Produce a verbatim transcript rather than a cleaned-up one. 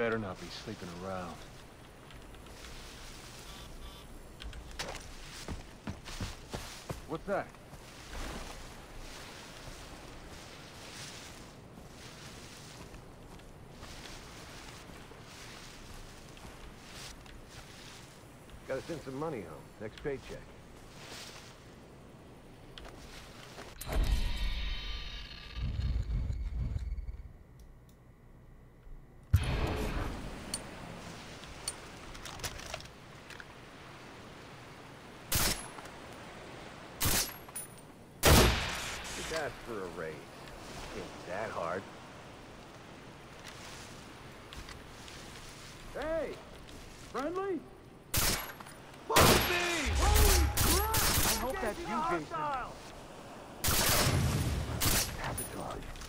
better not be sleeping around. What's that? Gotta send some money home. Next paycheck. Just ask for a raise. Ain't that hard. Hey! Friendly? Fuck me! Holy crap! I hope that's you, Jason. Sabotage.